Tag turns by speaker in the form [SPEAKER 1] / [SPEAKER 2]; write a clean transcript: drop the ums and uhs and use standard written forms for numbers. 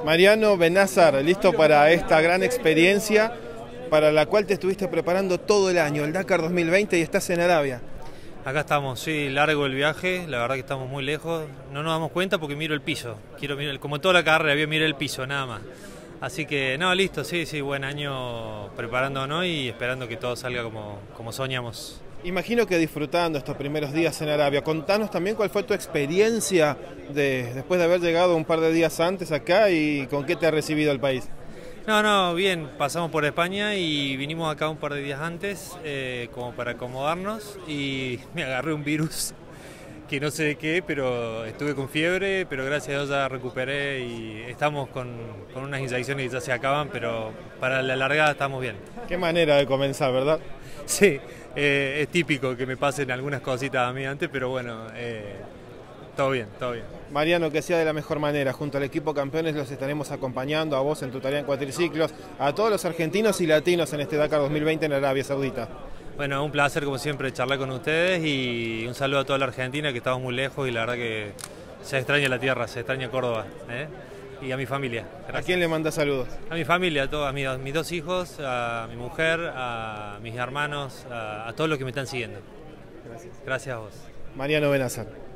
[SPEAKER 1] Mariano Benazar, listo para esta gran experiencia para la cual te estuviste preparando todo el año, el Dakar 2020, y estás en Arabia.
[SPEAKER 2] Acá estamos, sí, largo el viaje, la verdad que estamos muy lejos, no nos damos cuenta porque miro el piso, quiero mirar, como toda la carrera, voy a mirar el piso, nada más. Así que, no, listo, sí, buen año preparándonos y esperando que todo salga como soñamos.
[SPEAKER 1] Imagino que disfrutando estos primeros días en Arabia. Contanos también cuál fue tu experiencia después de haber llegado un par de días antes acá y con qué te ha recibido el país.
[SPEAKER 2] No, bien, pasamos por España y vinimos acá un par de días antes como para acomodarnos y me agarré un virus que no sé de qué, pero estuve con fiebre, pero gracias a Dios ya recuperé y estamos con unas inyecciones que ya se acaban, pero para la largada estamos bien.
[SPEAKER 1] Qué manera de comenzar, ¿verdad?
[SPEAKER 2] Sí, es típico que me pasen algunas cositas a mí antes, pero bueno, todo bien, todo bien.
[SPEAKER 1] Mariano, que sea de la mejor manera. Junto al equipo campeones los estaremos acompañando a vos en tu tarea en cuatriciclos, a todos los argentinos y latinos en este Dakar 2020 en Arabia Saudita.
[SPEAKER 2] Bueno, un placer como siempre charlar con ustedes y un saludo a toda la Argentina, que estamos muy lejos y la verdad que se extraña la tierra, se extraña Córdoba, y a mi familia. Gracias.
[SPEAKER 1] ¿A quién le manda saludos?
[SPEAKER 2] A mi familia, a mis dos hijos, a mi mujer, a mis hermanos, a todos los que me están siguiendo.
[SPEAKER 1] Gracias.
[SPEAKER 2] Gracias a vos.
[SPEAKER 1] Mariano Benazar.